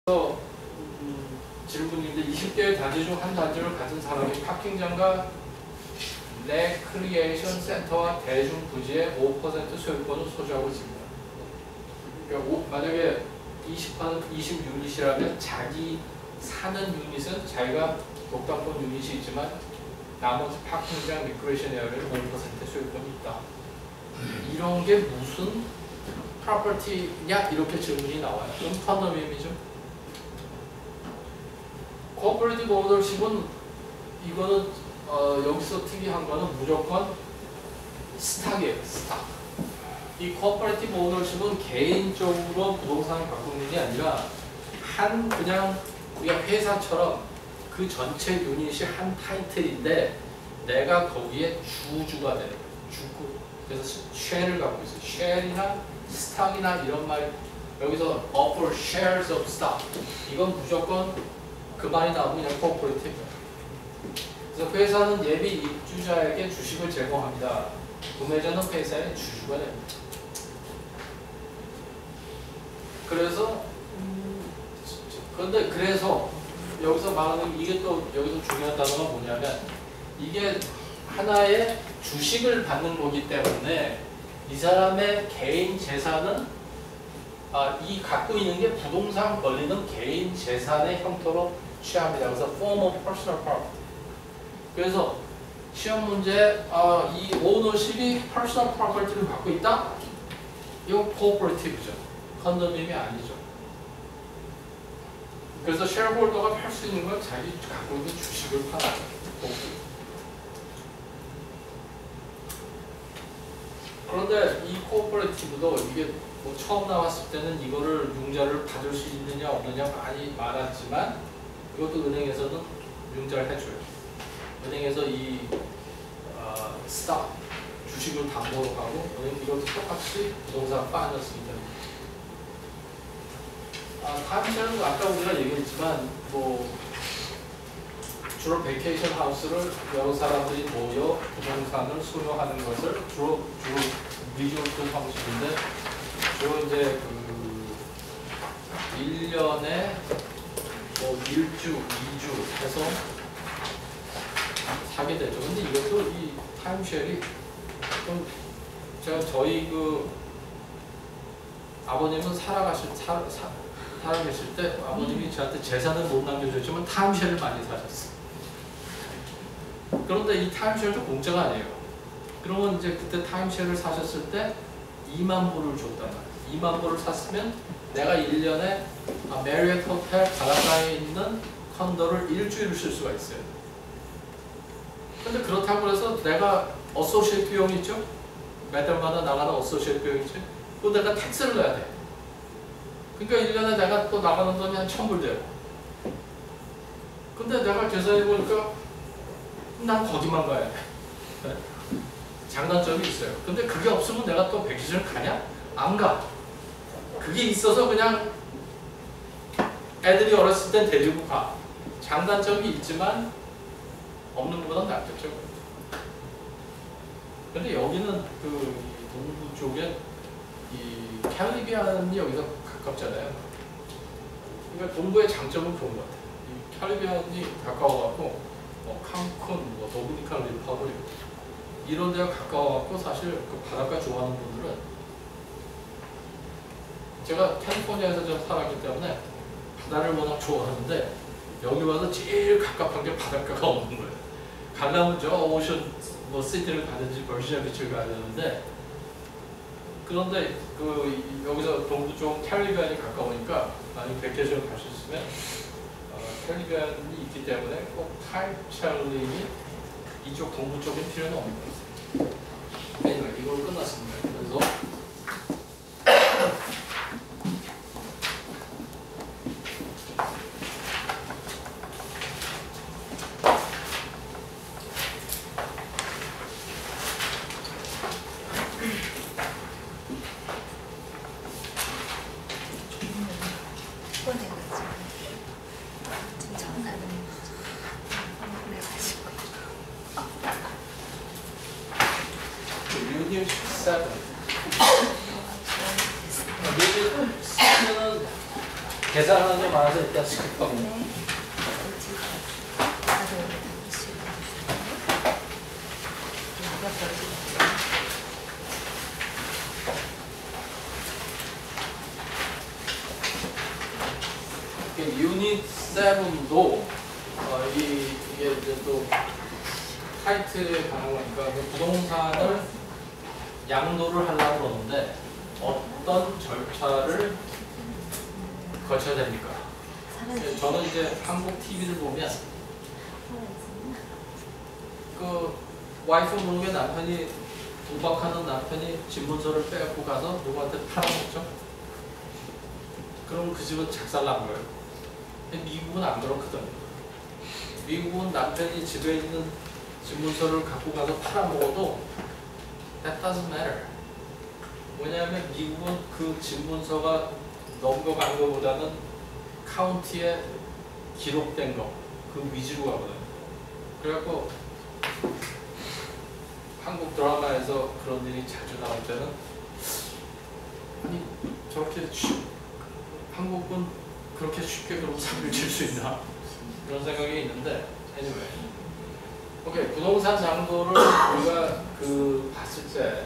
질문인데 20개의 단지 중 한 단지를 가진 사람이 파킹장과 레크리에이션 센터와 대중 부지의 5% 소유권을 소유하고 있습니다. 그러니까 만약에 20유닛이라면 자기 사는 유닛은 자기가 독담권 유닛이 있지만 나머지 파킹장, 리크레이션 에어리어에 5% 소유권이 있다. 이런 게 무슨 프로퍼티냐 이렇게 질문이 나와요. 그럼 컨도미니엄이죠. 코퍼레이티브 오너십은 이거는 여기서 특이한 거는 무조건 스탁이에요. 스탁. 이 코퍼레이티브 오너십은 개인적으로 부동산을 갖고 있는 게 아니라 그냥 우리가 회사처럼 그 전체 유닛이 한 타이틀인데 내가 거기에 주주가 되는 거예요. 주고. 그래서 쉐를 갖고 있어요. 쉐이나 스탁이나 이런 말 여기서 offer shares of stock 이건 무조건 그 말이 나오면 그냥 코퍼레이티브예요. 그래서 회사는 예비 입주자에게 주식을 제공합니다. 구매자는 회사의 주주가 됩니다. 그래서 그래서 여기서 말하는 이게 또 여기서 중요한 단어가 뭐냐면 이게 하나의 주식을 받는 거기 때문에 이 사람의 개인 재산은 이 갖고 있는 게 부동산 권리는 개인 재산의 형태로 취합니다. 그래서 form of personal property. 그래서 시험 문제 이 오너십이 personal property를 갖고 있다? 이건 cooperative죠. 컨도미엄이 아니죠. 그래서 쉐어홀더가 팔 수 있는 건 자기 갖고 있는 주식을 파는 거고. 그런데 이 코퍼레이티브도 이게 뭐 처음 나왔을 때는 이거를 융자를 받을 수 있느냐 없느냐 많이 많았지만 이것도 은행에서는 융자를 해줘요. 은행에서 이 스탁 주식을 담보로 하고 은행 이것도 똑같이 부동산 파이낸싱이 됩니다. 타임쉐어는 아까 우리가 얘기했지만 뭐 주로 베이케이션 하우스를 여러 사람들이 모여 부동산을 소유하는 것을 주로 리조트 형식인데 주로 이제 1년에 뭐 1주, 2주 해서 사게 되죠. 근데 이것도 이 타임쉐어이 좀 저희 아버님은 살아계실 때 아버님이 저한테 재산을 못 남겨줬지만 타임쉐어를 많이 사셨어요. 그런데 이 타임쉐어도 공짜가 아니에요. 그러면 이제 그때 타임쉐어를 사셨을 때 2만 불을 줬단 말이에요. 2만 불을 샀으면 내가 1년에 메리엇 호텔 바닷가에 있는 컨도를 일주일을 쓸 수가 있어요. 근데 그렇다고 해서 내가 어소시에이트 비용이 있죠? 몇 달마다 나가는 어소시에이트 비용이 있죠? 그거 내가 텍스를 내야 돼. 그러니까 1년에 내가 또 나가는 돈이 한 1,000불 돼요. 근데 내가 계산해보니까 난 거기만 가야 돼. 장단점이 있어요. 근데 그게 없으면 내가 또 백시즌을 가냐? 안 가. 그게 있어서 그냥 애들이 어렸을 땐 데리고 가. 장단점이 있지만 없는 것보단 낫겠죠. 근데 여기는 동부 쪽에 이 캐리비안이 여기서 가깝잖아요. 그러니까 동부의 장점은 그런 것 같아요. 이 캐리비안이 가까워갖고 칸쿤, 도미니칸 리퍼블릭 이런 데가 가까워갖고 사실 그 바닷가 좋아하는 분들은 제가 캘리포니아에서 좀 살았기 때문에 바다를 워낙 좋아하는데 여기 와서 제일 가깝한 게 바닷가가 없는 거예요. 가려면 저 오션 시티를 가든지 버지니아 비치를 가야 되는데 그런데 여기서 동부 쪽 캐리비안이 가까우니까 만약 베케이션을 갈 수 있으면 캐리비안이 있기 때문에 꼭 타임쉐어링이 이쪽 동부 쪽에 필요는 없는 것 같아요. anyway, 이걸로 끝났습니다. 그래서 유닛 7. 유닛 7은 계산하는 게 많아서 일단 스킵하고. 네. 유닛 7도 이게 이제 또 타이틀에 관한 거니까 부동산을 양도를 하려고 그러는데 어떤 절차를 거쳐야 됩니까? 저는 이제 한국 TV를 보면 그 와이프 모르게 남편이 도박하는 남편이 집문서를 빼고 가서 누구한테 팔아먹죠? 그럼 그 집은 작살난 거예요. 근데 미국은 안 그렇거든요. 미국은 남편이 집에 있는 집문서를 갖고 가서 팔아먹어도 that doesn't matter. 왜냐하면 미국은 그 집문서가 넘겨간 것보다는 카운티에 기록된 거, 그 위주로 가거든요. 그래갖고 한국 드라마에서 그런 일이 자주 나올 때는 아니 저렇게 한국은 그렇게 쉽게 그럼 사기를 칠 수 있나? 그런 생각이 있는데 anyway. 오케이, 부동산 양도를 우리가 봤을 때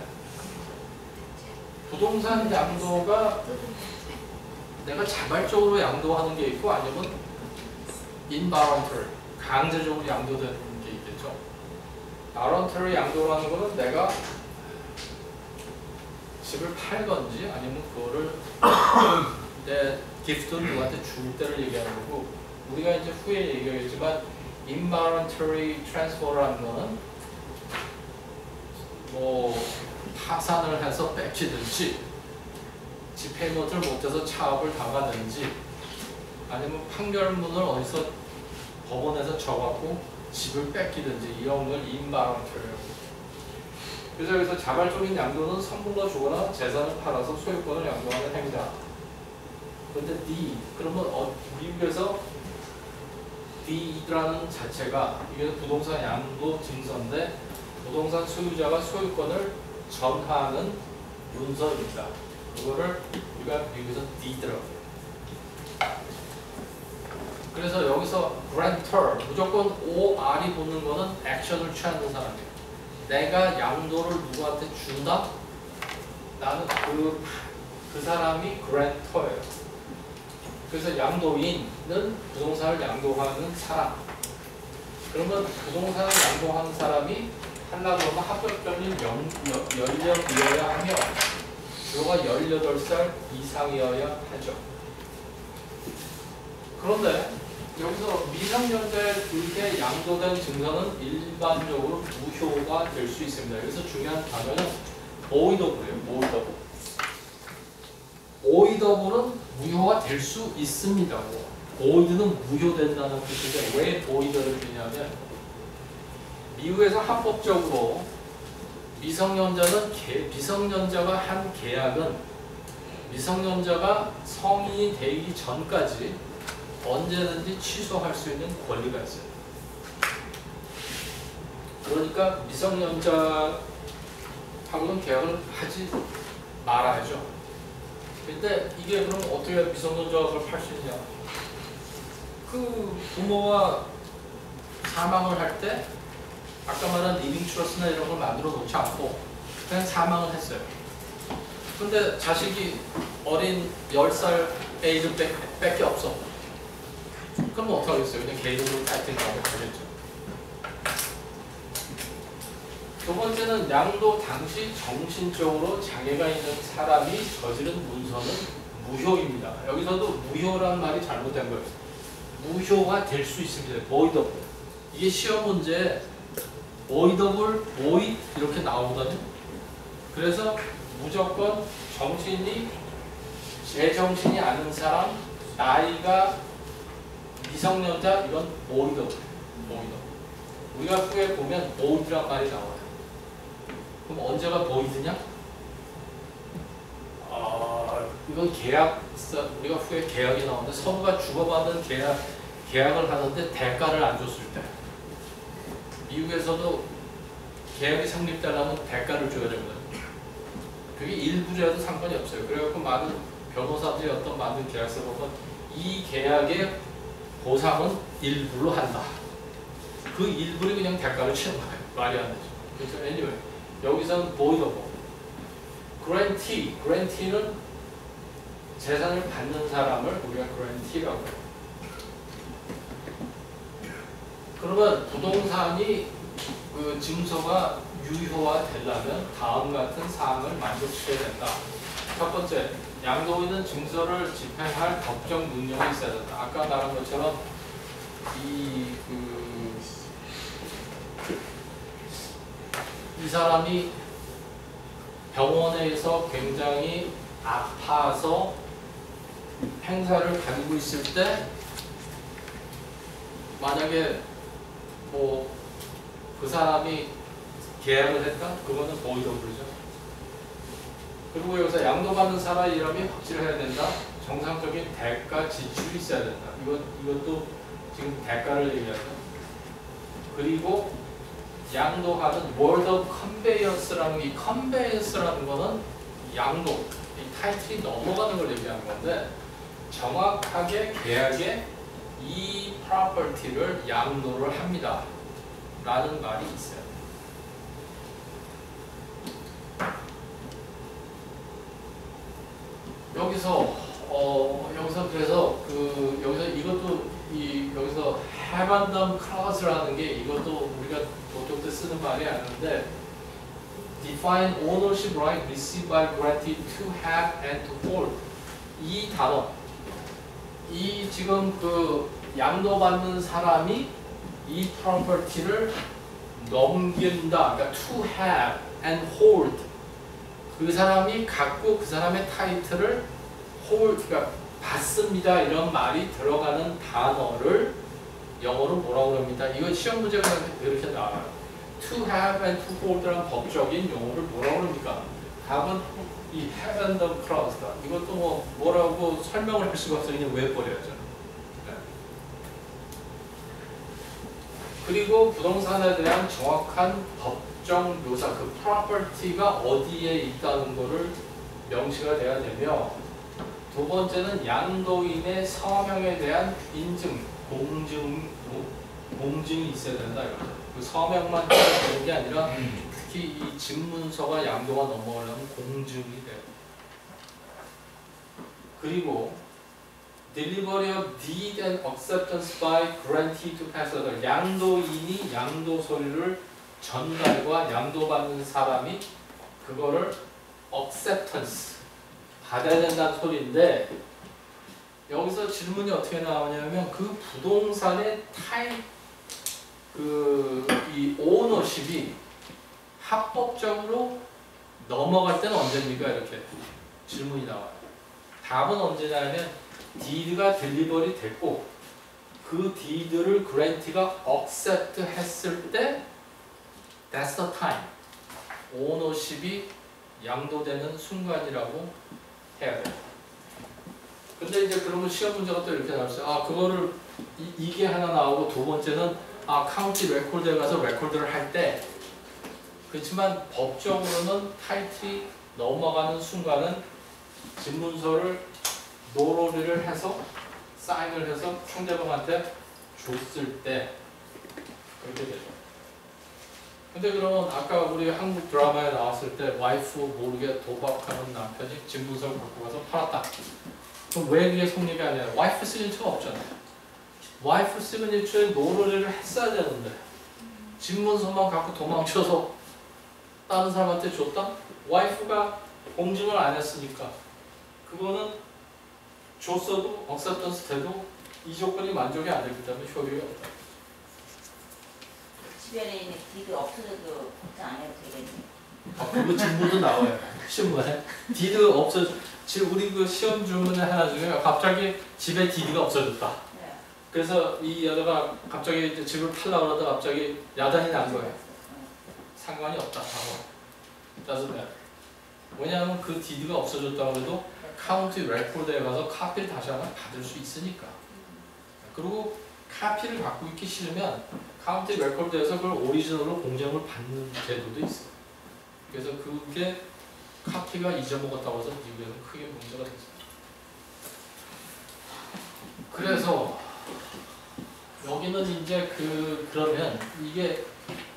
부동산 양도가 내가 자발적으로 양도하는 게 있고 아니면 involuntary, 강제적으로 양도되는 게 있겠죠. voluntary 양도라는 거는 내가 집을 팔건지 아니면 그거를 내 기프트를 누구한테 줄 때를 얘기하는 거고, 우리가 이제 후에 얘기하겠지만 involuntary transfer라는 거는 뭐 파산을 해서 뺏기든지 집행노트를 못해서 차업을 당하든지 아니면 판결문을 어디서 법원에서 져갖고 집을 뺏기든지 이런 걸 involuntary라고. 그래서 여기서 자발적인 양도는 선물로 주거나 재산을 팔아서 소유권을 양도하는 행위다. 그런데 D, 그러면 미국에서 D라는 자체가 이게 부동산 양도 증서인데 부동산 소유자가 소유권을 전하는 문서입니다. 그거를 우리가 미국에서 D라고 해요. 그래서 여기서 grantor, 무조건 OR이 붙는 거는 액션을 취하는 사람이에요. 내가 양도를 누구한테 준다? 나는 그 사람이 grantor예요. 그래서 양도인은 부동산을 양도하는 사람. 그러면 부동산을 양도하는 사람이 하려고 하면 합법적인 연령이어야 하며 그가 18살 이상이어야 하죠. 그런데 여기서 미성년자에게 양도된 증서는 일반적으로 무효가 될 수 있습니다. 여기서 중요한 단어는 voidable예요. voidable. voidable은 무효가 될 수 있습니다. void는 무효된다는 뜻인데 왜 void를 주냐면 미국에서 합법적으로 미성년자가 한 계약은 미성년자가 성인이 되기 전까지 언제든지 취소할 수 있는 권리가 있어요. 그러니까 미성년자하고는 계약을 하지 말아야죠. 근데 이게 그럼 어떻게 미성년자가 그걸 팔 수 있냐? 그 부모가 사망을 할 때 아까 말한 리빙 트러스나 이런 걸 만들어 놓지 않고 그냥 사망을 했어요. 근데 자식이 어린 10살 에이즈 밖에 없어. 그럼 어떡하겠어요? 그냥 개인으로 타이틀하고 가겠죠. 두 번째는 양도 당시 정신적으로 장애가 있는 사람이 저지른 문서는 무효입니다. 여기서도 무효라는 말이 잘못된 거예요. 무효가 될 수 있습니다. voidable. 이게 시험 문제에 voidable, void 이렇게 나오거든요. 그래서 무조건 제정신이 아닌 사람, 나이가 미성년자 이건 voidable. 우리가 후에 보면 void란 말이 나와요. 그럼 언제가 void냐? 이건 우리가 후에 계약이 나오는데 서로가 주고받는 계약을 하는데 대가를 안 줬을 때 미국에서도 계약이 성립되려면 대가를 줘야 되거든요. 그게 일부라도 상관이 없어요. 그래갖고 많은 변호사들이 만든 계약서 보면 이 계약의 보상은 일부로 한다. 그 일부를 그냥 대가로 치는 거예요. 말이 안 되죠. 그래서 anyway 여기서는 voidable. grantee는 재산을 받는 사람을 우리가 grantee라고 해요. 그러면 부동산이 그 증서가 유효화 되려면 다음 같은 사항을 만족시켜야 된다. 첫 번째, 양도인은 증서를 집행할 법적 능력이 있어야 된다. 아까 말한 것처럼 이 사람이 병원에서 굉장히 아파서 행사를 가지고 있을 때 만약에 뭐 그 사람이 계약을 했다? 그거는 보이더블이죠. 그리고 여기서 양도받는 사람의 이름이 확실해야 된다. 정상적인 대가 지출이 있어야 된다. 이것도 지금 대가를 얘기하죠. 그리고 양도하는 word of conveyance라는 이 conveyance라는 거는 양도, 이 타이틀이 넘어가는 걸 얘기하는 건데 정확하게 계약에 이 프로퍼티를 양도를 합니다. 라는 말이 있어요. 여기서 그래서 여기서 이것도 여기서 have and done clause라는 게 이것도 우리가 보통 때 쓰는 말이 아닌데 define ownership right received by granted to have and to hold 이 단어 이 지금 그 양도받는 사람이 이 property를 넘긴다. 그러니까 to have and hold 그 사람이 갖고 그 사람의 타이틀을 hold 그러니까 받습니다. 이런 말이 들어가는 단어를 영어로 뭐라고 합니다. 이거 시험 문제가 이렇게 나와요. To have and to hold라는 법적인 용어를 뭐라고 합니까? 답은 이 have and the clause다. 이것도 뭐라고 설명을 할 수가 없으니 외워버려야죠. 그리고 부동산에 대한 정확한 법정 묘사, 그 프로퍼티가 어디에 있다는 것을 명시가 돼야 되며 두 번째는 양도인의 서명에 대한 인증, 공증이 있어야 된다. 그 서명만 되는 게 아니라 특히 이 집문서가 양도가 넘어가려면 공증이 돼요. 그리고 delivery of deed and acceptance by grantee to passer. 양도인이 양도 서류를 전달과 양도받는 사람이 그거를 acceptance 받아야 된다는 소리인데 여기서 질문이 어떻게 나오냐면 그 부동산의 이 오너십이 합법적으로 넘어갈 때는 언제입니까? 이렇게 질문이 나와요. 답은 언제냐면 디드가 딜리버리 됐고 그 디드를 그랜티가 accept 했을 때 that's the time. 오너십이 양도되는 순간이라고 해야 돼요. 근데 이제 그러면 시험 문제가 또 이렇게 나왔어요. 그거를 이게 하나 나오고 두 번째는 카운티 레코드에 가서 레코드를 할 때 그렇지만 법적으로는 타이틀이 넘어가는 순간은 집문서를 노로리를 해서 사인을 해서 상대방한테 줬을 때 그렇게 되죠. 근데 그러면 아까 우리 한국 드라마에 나왔을 때 와이프 모르게 도박하는 남편이 집문서를 갖고 가서 팔았다. 그럼 왜 그게 성립이 아니라 와이프 시그니처가 없잖아요. 와이프 시그니처에 노로리를 했어야 되는데 집문서만 갖고 도망쳐서 다른 사람한테 줬다? 와이프가 공증을 안 했으니까 그거는 줬어도 억셉턴스 돼도 이 조건이 만족이 안 되기 때문에 효력이 없다. 주변에 있는 디드 없어져도 걱정 안 해도 되겠네. 그거 질문도 나와요. 시험문에 디드 우리 그 시험 질문에 하나 중에 갑자기 집에 디드가 없어졌다. 네. 그래서 이 여자가 갑자기 집을 팔려고 그러다가 갑자기 야단이 난 거예요. 상관이 없다. 따뜻해. 왜냐하면 그 디드가 없어졌다고 해도 카운티 레코드에 가서 카피를 다시 하나 받을 수 있으니까. 그리고 카피를 갖고 있기 싫으면 카운티 레코드에서 그걸 오리지널로 공장을 받는 제도도 있어요. 그래서 그게 카피가 잊어먹었다고 해서 미국에는 크게 문제가 됐어요. 그래서 여기는 이제 그러면 이게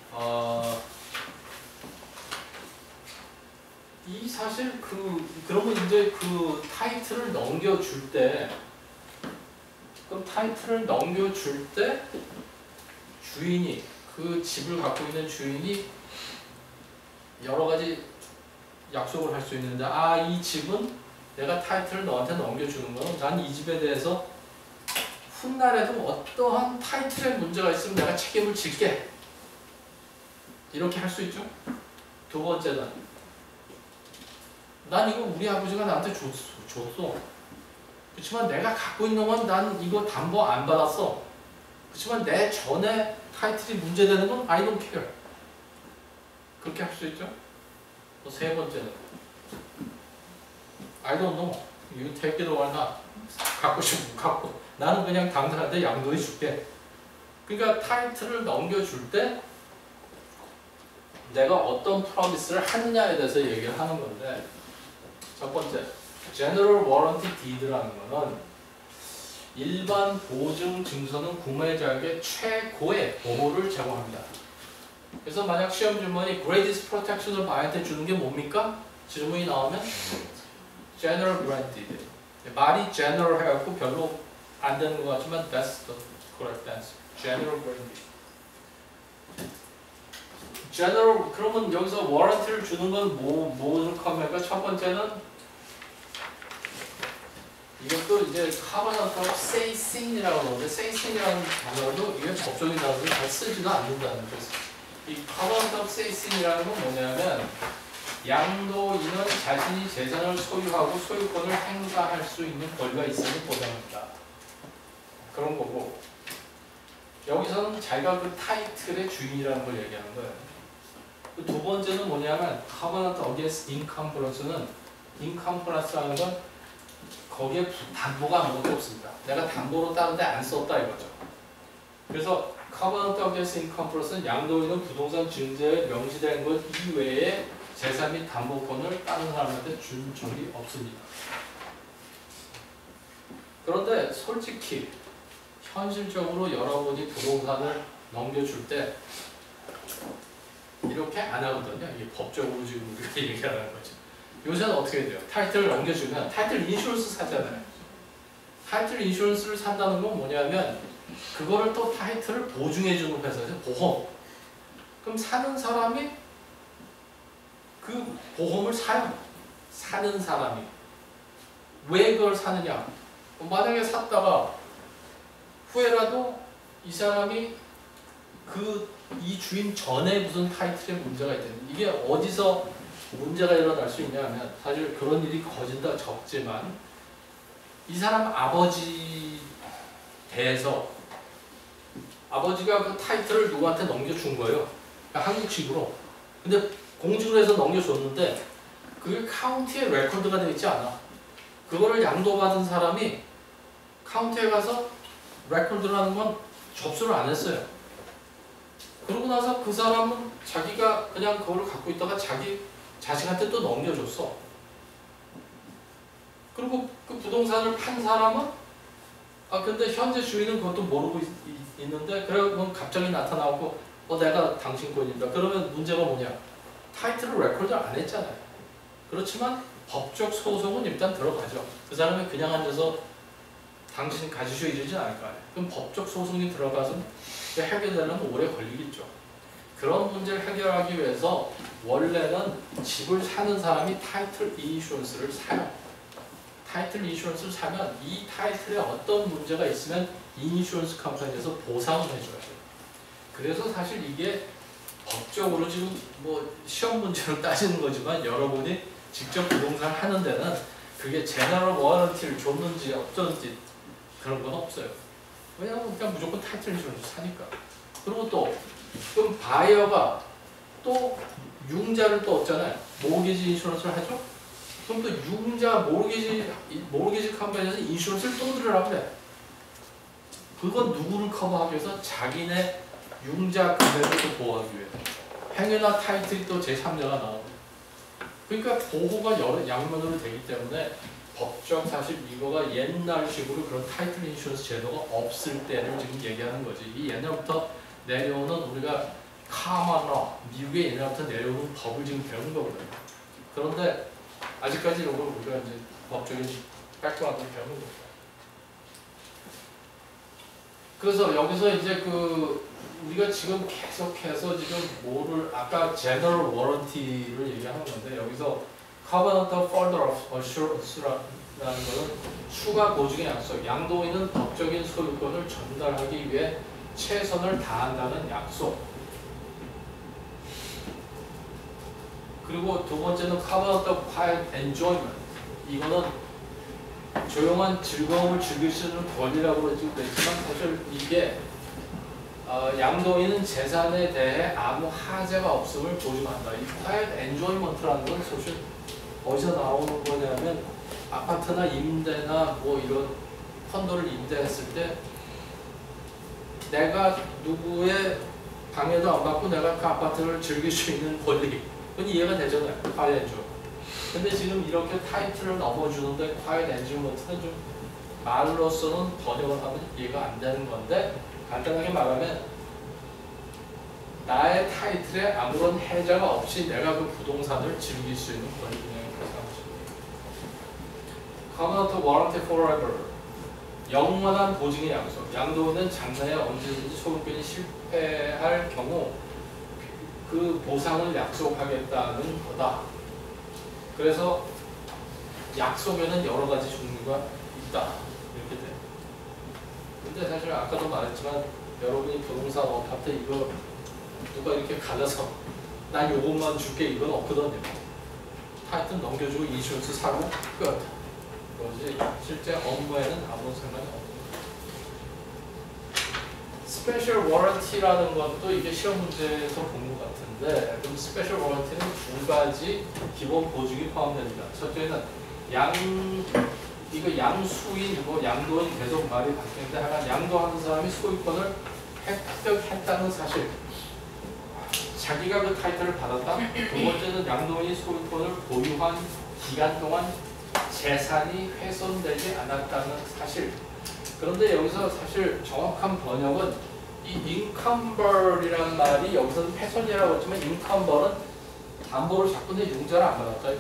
이 사실 그러면 이제 그 타이틀을 넘겨줄 때 그럼 타이틀을 넘겨줄 때 주인이 그 집을 갖고 있는 주인이 여러 가지 약속을 할 수 있는데 이 집은 내가 타이틀을 너한테 넘겨주는 거는 난 이 집에 대해서 훗날에도 어떠한 타이틀에 문제가 있으면 내가 책임을 질게 이렇게 할 수 있죠. 두 번째는 난 이거 우리 아버지가 나한테 줬어. 그렇지만 내가 갖고 있는 건 난 이거 담보 안 받았어. 그렇지만 내 전에 타이틀이 문제되는 건 I don't care. 그렇게 할 수 있죠. 세 번째는 I don't know. You take it or not. 갖고 싶으면 갖고. 나는 그냥 당사자한테 양도해 줄게. 그러니까 타이틀을 넘겨줄 때 내가 어떤 프로미스를 하느냐에 대해서 얘기를 하는 건데 첫 번째, General Warranty Deed라는 거는 일반 보증 증서는 구매자에게 최고의 보호를 제공합니다. 그래서 만약 시험 질문이 Greatest Protection을 나한테 주는 게 뭡니까? 질문이 나오면 General Warranty Deed. 말이 General 해갖고 별로 안 되는 것 같지만 That's the correct answer. General Warranty. General, 그러면 여기서 warranty를 주는 건 뭐를 커버할까? 첫 번째는 이것도 이제 covenant of saying이라고 하는데 saying이라는 단어도 이게 법적인 단어를 잘 쓰지도 않는다는 거죠. 이 covenant of saying이라는 건 뭐냐면 양도인은 자신이 재산을 소유하고 소유권을 행사할 수 있는 권리가 있음을 보장합니다. 그런 거고 여기서는 자기가 그 타이틀의 주인이라는 걸 얘기하는 거예요. 두 번째는 뭐냐면 covenant against incompluence는 incompluence라는 건 거기에 담보가 아무것도 없습니다. 내가 담보로 따는데 안 썼다 이거죠. 그래서 covenant against incompluence는 양도인은 부동산 증자에 명시된 것 이외에 재산 및 담보권을 다른 사람한테 준 적이 없습니다. 그런데 솔직히 현실적으로 여러분이 부동산을 넘겨줄 때 이렇게 안 하거든요. 이게 법적으로 지금 이렇게 얘기하는 거죠. 요새는 어떻게 돼요? 타이틀을 넘겨주면 타이틀 인슈런스 사잖아요. 타이틀 인슈런스를 산다는 건 뭐냐면 그거를 또 타이틀을 보증해주는 회사에서 보험. 그럼 사는 사람이 그 보험을 사요. 사는 사람이. 왜 그걸 사느냐? 만약에 샀다가 후에라도 이 사람이 이 주인 전에 무슨 타이틀에 문제가 있다는 이게 어디서 문제가 일어날 수 있냐면 사실 그런 일이 거진다 적지만 이 사람 아버지 대해서 아버지가 그 타이틀을 누구한테 넘겨준 거예요. 그러니까 한국식으로. 근데 공증을 해서 넘겨줬는데 그게 카운티에 레코드가 되어 있지 않아. 그거를 양도받은 사람이 카운티에 가서 레코드라는 건 접수를 안 했어요. 그러고 나서 그 사람은 자기가 그냥 그걸 갖고 있다가 자기 자식한테 또 넘겨줬어. 그리고 그 부동산을 판 사람은 근데 현재 주인은 그것도 모르고 있는데 그러면 갑자기 나타나고 내가 당신 거입니다. 그러면 문제가 뭐냐? 타이틀을 레코드를 안 했잖아요. 그렇지만 법적 소송은 일단 들어가죠. 그 사람이 그냥 앉아서 당신 가지셔 이러지 않을 거 아니에요. 그럼 법적 소송이 들어가서 해결되려면 오래 걸리겠죠. 그런 문제를 해결하기 위해서 원래는 집을 사는 사람이 타이틀 인슈런스를 사요. 타이틀 인슈런스를 사면 이 타이틀에 어떤 문제가 있으면 인슈런스 컴퍼니에서 보상을 해줘야 돼요. 그래서 사실 이게 법적으로 지금 시험 문제로 따지는 거지만 여러분이 직접 부동산 하는 데는 그게 제너럴 워런티를 줬는지 어쩐지 그런 건 없어요. 왜냐하면 그냥 무조건 타이틀 인슈런스 사니까. 그리고 또 그럼 바이어가 또 융자를 또 얻잖아요. 모기지 인슈런스를 하죠. 그럼 또 융자 모기지 컴퍼니에서 인슈런스를 또 들으라고 그래. 그건 누구를 커버하기 위해서? 자기네 융자 금액을 또 보호하기 위해. 행위나 타이틀이 또 제3자가 나오고. 그러니까 보호가 여러 양면으로 되기 때문에 법적 사실 이거가 옛날식으로 그런 타이틀 인슈런스 제도가 없을 때를 지금 얘기하는 거지. 이 옛날부터 내려오는 우리가 카마너 미국의 옛날부터 내려오는 법을 지금 배우는 거거든요. 그런데 아직까지 이걸 우리가 이제 법적인 백그라운드를 배우는 거죠. 그래서 여기서 이제 우리가 지금 계속해서 지금 뭐를 아까 제너럴 워런티를 얘기하는 건데 여기서 Covenantal Further Assurance라는 것은 추가 보증의 약속, 양도인은 법적인 소유권을 전달하기 위해 최선을 다한다는 약속. 그리고 두 번째는 Covenantal Quiet Enjoyment. 이거는 조용한 즐거움을 즐길 수 있는 권리라고 그러지만 사실 이게 양도인은 재산에 대해 아무 하자가 없음을 보증한다. 이 Quiet Enjoyment라는 건 사실 어디서 나오는 거냐면 아파트나 임대나 뭐 이런 콘도를 임대했을 때 내가 누구의 방해도 안 받고 내가 그 아파트를 즐길 수 있는 권리 그건 이해가 되잖아요. Quiet Enjoyment. 근데 지금 이렇게 타이틀을 넘어주는데 Quiet Enjoyment는 좀 말로서는 번역을 하면 이해가 안 되는 건데 간단하게 말하면 나의 타이틀에 아무런 해자가 없이 내가 그 부동산을 즐길 수 있는 권리. Covenant Warranty Forever. 영원한 보증의 약속. 양도는 장래에 언제든지 소유권이 실패할 경우 그 보상을 약속하겠다는 거다. 그래서 약속에는 여러 가지 종류가 있다. 이렇게 돼. 근데 사실 아까도 말했지만 여러분이 부동산 아파트 이거 누가 이렇게 갈라서 난 요것만 줄게 이건 없거든요. 타이틀 넘겨주고 인슈런스 사고 끝. 그것이 실제 업무에는 아무 상관이 없습니다. 스페셜 워런티라는 것도 이게 시험 문제에서 본 것 같은데 그럼 스페셜 워런티는 두 가지 기본 보증이 포함됩니다. 첫째는 양수인, 뭐 양도인 계속 말이 바뀌는데 하나 양도하는 사람이 소유권을 획득했다는 사실 자기가 그 타이틀을 받았다. 두 번째는 양도인이 소유권을 보유한 기간 동안 재산이 훼손되지 않았다는 사실. 그런데 여기서 사실 정확한 번역은 이 인컴벌이라는 말이 여기서는 훼손이라고 했지만 인컴벌은 담보를 잡고 내 융자를 안 받았다.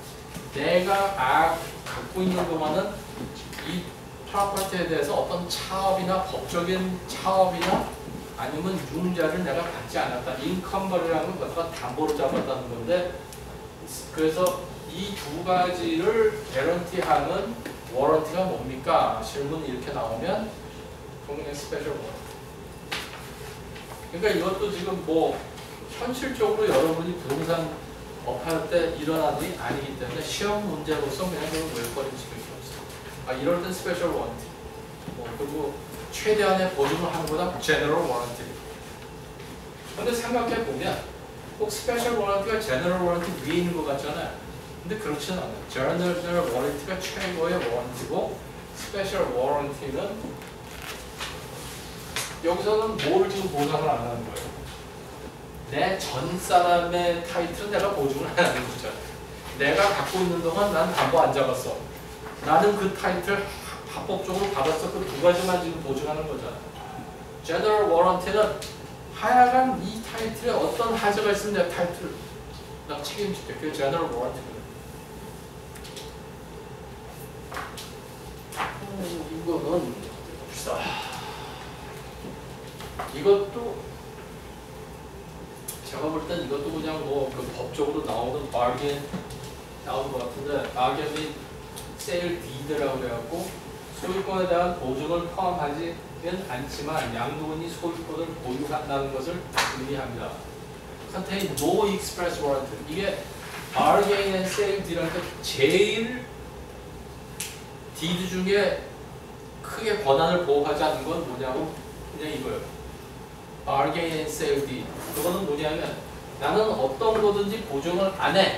내가 갖고 있는 동안은 이 프로퍼티에 대해서 어떤 차업이나 법적인 차업이나 아니면 융자를 내가 받지 않았다. 인컴벌이라는 건 갖다가 담보를 잡았다는 건데 그래서 이 두 가지를 개런티하는 워런티가 뭡니까? 질문이 이렇게 나오면 동네 스페셜 워런티. 그러니까 이것도 지금 뭐 현실적으로 여러분이 부동산 업할 때 일어나는 일이 아니기 때문에 시험 문제로서 그냥 그걸 외워버릴 수밖에 없어요. 이럴 땐 스페셜 워런티. 그리고 최대한의 보증을 하는 거다 제너럴 워런티. 근데 생각해 보면 꼭 스페셜 워런티가 제너럴 워런티 위에 있는 것 같잖아요. 근데 그렇지는 않아요. 제너럴 워런티가 최고의 워런티고 스페셜 워런티는 여기서는 뭐를 지금 보장을 안 하는 거예요. 내 전 사람의 타이틀은 내가 보증을 안 하는 거잖아요. 내가 갖고 있는 동안 난 담보 안 잡았어. 나는 그 타이틀 합법적으로 받았어. 그 두 가지만 지금 보증하는 거잖아요. 제너럴 워런티는 하여간 이 타이틀에 어떤 하자가 있으면 내 타이틀 나 책임질게. 그게 제너럴 워런티거든. 이거는 봅시다. 이것도 제가 볼 땐 이것도 그냥 뭐 그 법적으로 나오는 bargain 나오는 것 같은데 bargain 및 sale deed라고 그래갖고 소유권에 대한 보증을 포함하지는 않지만 양도인이 소유권을 보유한다는 것을 의미합니다. contain no express warranty. 이게 bargain and sale deed라는 게 제일 디드 중에 크게 권한을 보호하지 않는 건 뭐냐고 그냥 이거예요. bargain and sale deed. 그거는 뭐냐면 나는 어떤 거든지 보증을 안 해.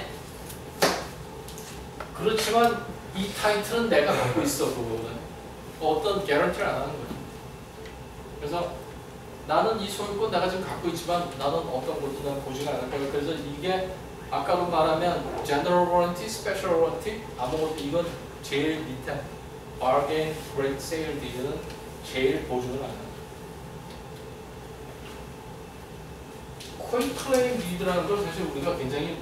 그렇지만 이 타이틀은 내가 갖고 있어. 그거는 어떤 개런티를 안 하는 거죠. 그래서 나는 이 소유권 내가 지금 갖고 있지만 나는 어떤 것도 난 보증을 안 할 거야. 그래서 이게 아까로 말하면 general warranty, special warranty 아무것도 이건 제일 밑에 bargain, great sale deed는 제일 보증을 안 합니다. quick claim deed라는 걸 사실 우리가 굉장히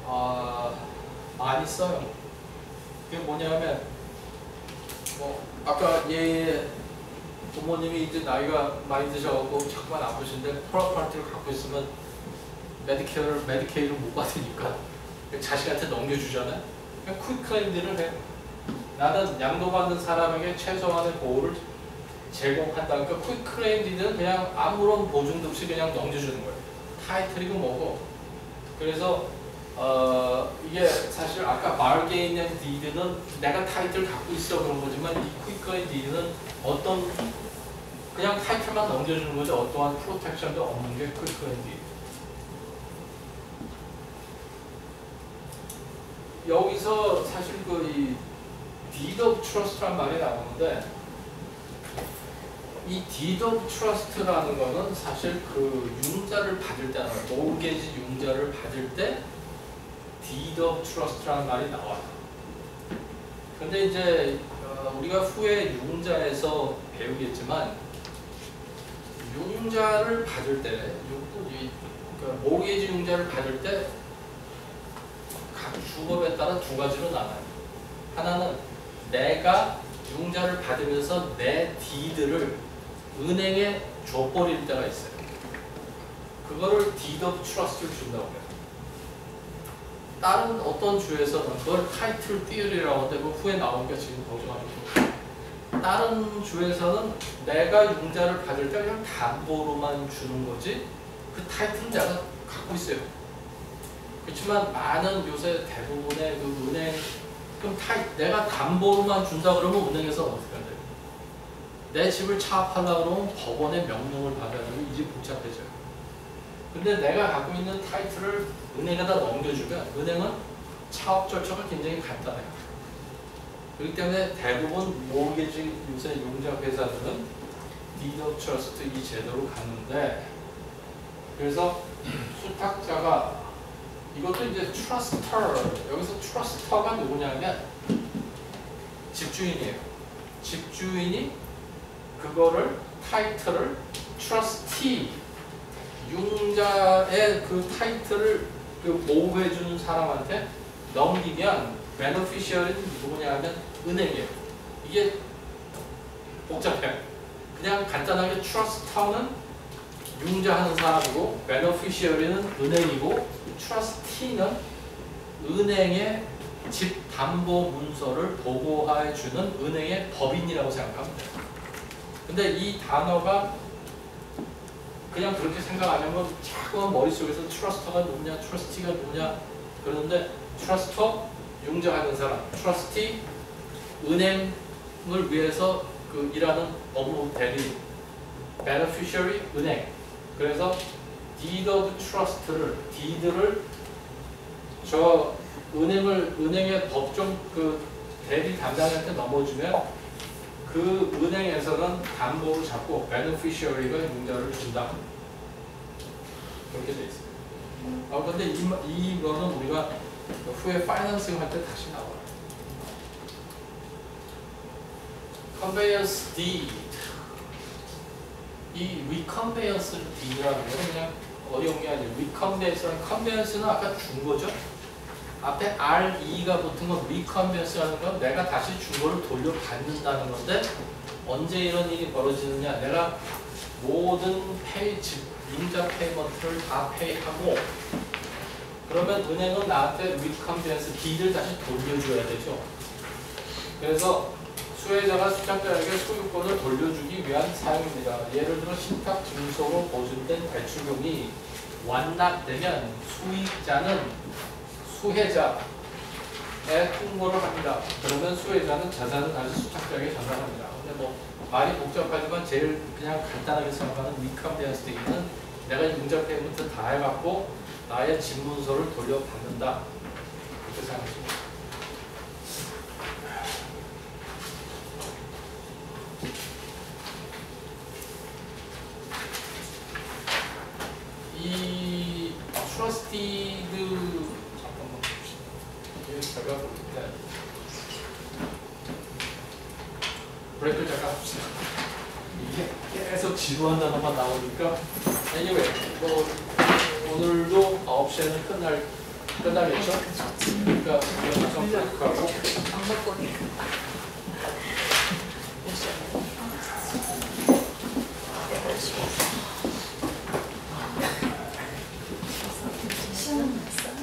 많이 써요. 그게 뭐냐면 뭐 아까 얘 부모님이 이제 나이가 많이 드셔갖고 자꾸만 아프신데 프로퍼티를 갖고 있으면 메디케이를 못 받으니까 자식한테 넘겨주잖아요. 그냥 퀵클레임들을 해. 나는 양도받는 사람에게 최소한의 보호를 제공한다니까 퀵클레임들은 그냥 아무런 보증도 없이 그냥 넘겨주는 거예요. 타이틀이고 뭐고. 그래서 이게 사실 아까 bargain and deed는 내가 타이틀 갖고 있어 그런 거지만 이 퀵클레임 deed는 어떤 그냥 타이틀만 넘겨주는 거죠. 어떠한 프로텍션도 없는 게 퀵클레임 deed. 여기서 사실 이 deed of trust란 말이 나오는데 이 deed of trust라는 거는 사실 그 융자를 받을 때, 모르게지 융자를 받을 때 deed of trust라는 말이 나와요. 근데 이제 우리가 후에 융자에서 배우겠지만 융자를 받을 때, 그러니까 모르게지 융자를 받을 때 각 주법에 따라 두 가지로 나눠요. 하나는 내가 융자를 받으면서 내 디드를 은행에 줘버릴 때가 있어요. 그거를 deed of trust를 준다고 해요. 다른 어떤 주에서는 그걸 타이틀 띠어리라고 하는데 그 후에 나오니까 지금 걱정하고 다른 주에서는 내가 융자를 받을 때 그냥 담보로만 주는 거지 그 타이틀은 내가 갖고 있어요. 그렇지만 많은 요새 대부분의 그 은행 그럼 내가 담보로만 준다 그러면 은행에서 어떻게 해야 돼요? 내 집을 차압하려고 그러면 법원의 명령을 받아가지고 이 집 복잡해져요. 근데 내가 갖고 있는 타이틀을 은행에다 넘겨주면 은행은 차업 절차가 굉장히 간단해요. 그렇기 때문에 대부분 모르게지 요새 융자 회사들은 deed of trust 이 제도로 가는데 그래서 수탁자가 이것도 이제 트러스터, 여기서 트러스터가 누구냐면 집주인이에요. 집주인이 그거를 타이틀을 트러스티, 융자의 그 타이틀을 그 보호해주는 사람한테 넘기면 베너피셔리는 누구냐면 은행이에요. 이게 복잡해요. 그냥 간단하게 트러스터는 융자하는 사람이고 베너피셔리는 은행이고 트러스티는 은행의 집 담보 문서를 보고해 주는 은행의 법인이라고 생각하면 돼요. 근데 이 단어가 그냥 그렇게 생각 안 하면 자꾸만 머릿속에서 트러스터가 누구냐, 트러스티가 누구냐 그러는데 트러스터 융자하는 사람, 트러스티 은행을 위해서 그 일하는 업무 대리, beneficiary 은행. 그래서 deed of trust를 deed를 저 은행의 법정 그 대리 담당한테 넘어주면 그 은행에서는 담보를 잡고 beneficiary가 융자를 준다. 그렇게 돼 있어요. 근데 이거는 우리가 후에 파이낸싱 할 때 다시 나와요. conveyance deed. 이 reconveyance deed라는 거는 그냥 어려운 게 아니에요. reconveyance는 conveyance는 아까 준 거죠. 앞에 RE가 붙은 건 reconveyance라는 건 내가 다시 준 거를 돌려받는다는 건데 언제 이런 일이 벌어지느냐. 내가 모든 융자 페이먼트를 다 페이하고 그러면 은행은 나한테 reconveyance deed를 다시 돌려줘야 되죠. 그래서 수혜자가 수탁자에게 소유권을 돌려주기 위한 사용입니다. 예를 들어 신탁 증서로 보증된 대출금이 완납되면 수익자는 수혜자에 통보를 합니다. 그러면 수혜자는 자산을 다시 수탁자에게 전달합니다. 근데 뭐 말이 복잡하지만 제일 그냥 간단하게 생각하는 리컨베이언스 데이는 내가 융자 페이먼트 다 해갖고 나의 집문서를 돌려받는다. 그렇게 생각하시면 됩니다. 이 트러스티드 잠깐만 봅시다. 제가 볼 때 브레이크를 잠깐 합시다. 이게 계속 지루한 단어만 나오니까 anyway 뭐 오늘도 9시에는 끝나겠죠? 그러니까 이거 잠깐 브레이크하고 안 먹고 오니까. 시험 났어?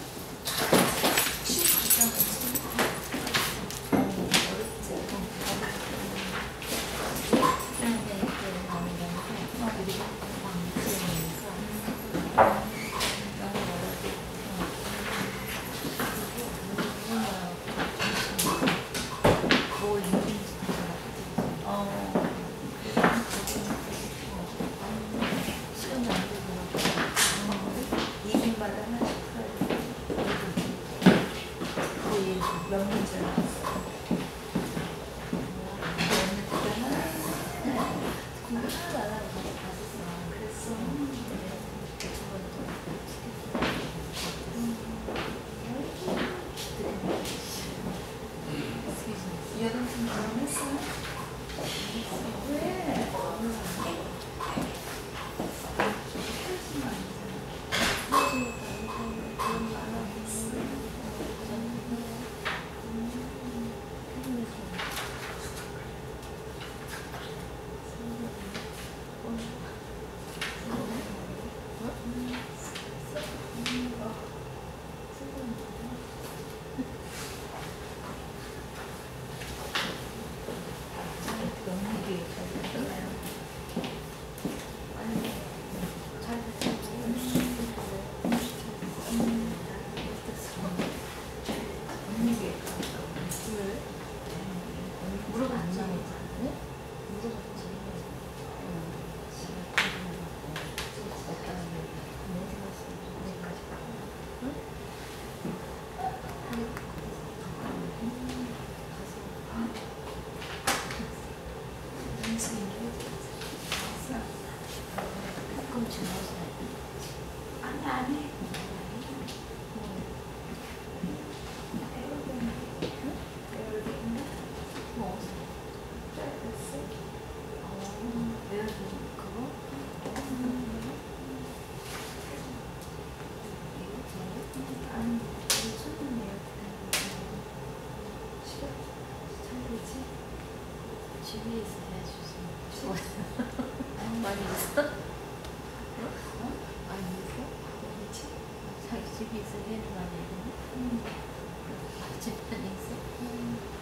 몇 문제 나왔어? 여름 경험했어? 왜? 집에서 해주세요. 많이 있어? 많이 있어? 자기 집에서 해는 안 해도 집안에 있어?